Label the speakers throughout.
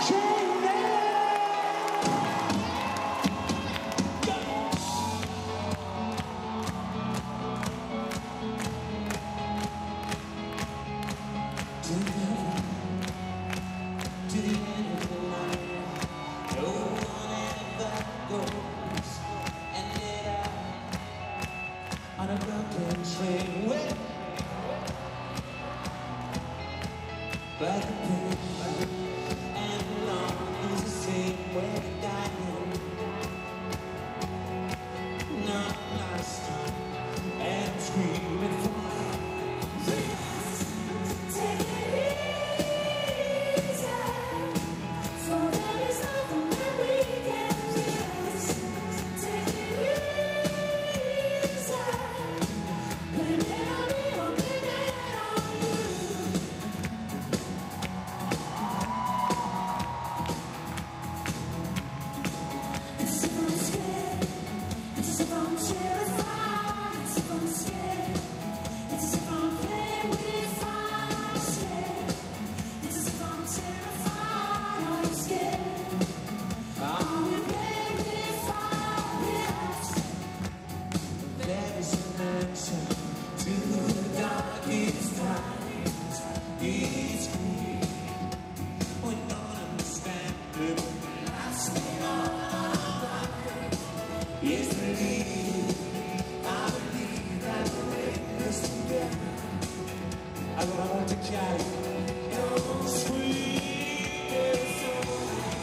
Speaker 1: On a broken train with but the pain and the long is the same way to die. Not lost and I'm screaming for to the darkest times. It's free. We don't understand it. Lost in our life. Yesterday, I believe that we're in this together. I want to carry your sweet soul.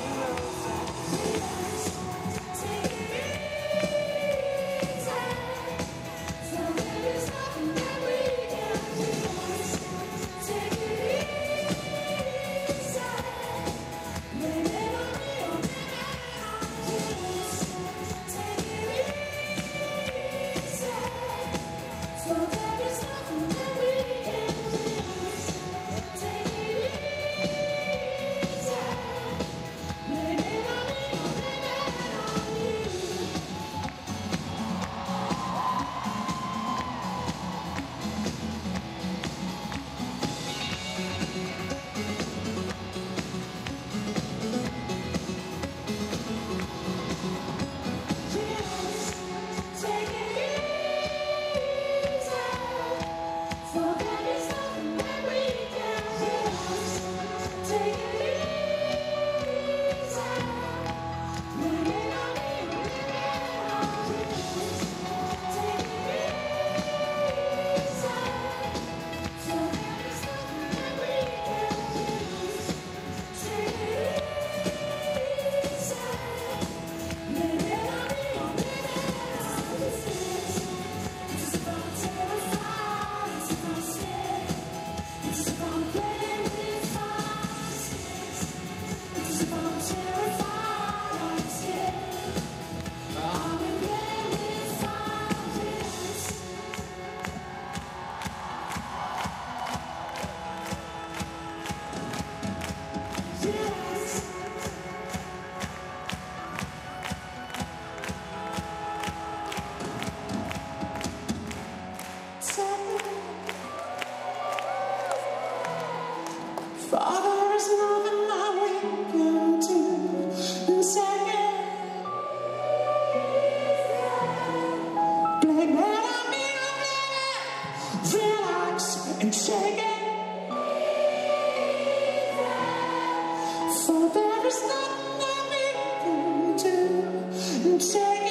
Speaker 2: Father, there's nothing I will do. Second, blame it on me, relax and shake it. For there is nothing I will do. Take it.